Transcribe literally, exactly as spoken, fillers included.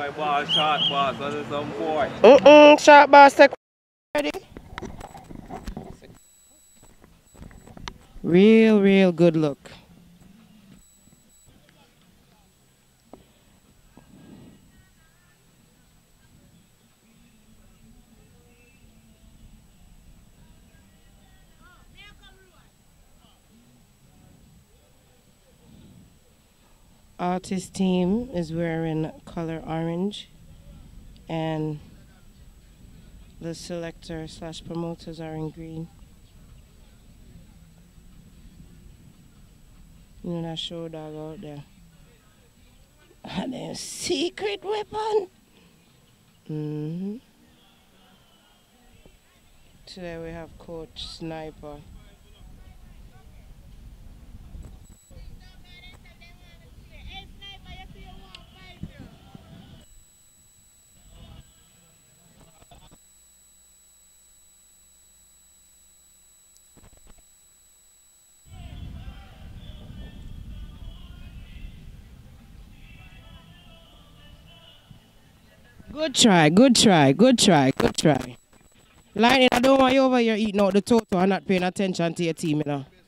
Boy, boy, short boss, that is some boy. Mm-mm, short boss, take ready. Real, real good look. Artist team is wearing color orange, and the selector slash promoters are in green. You know that show dog out there. And then secret weapon. Mm-hmm. Today we have Coach Sniper. Good try, good try, good try, good try. Lightning, I don't want you over here eating out the toto and not paying attention to your team, you know.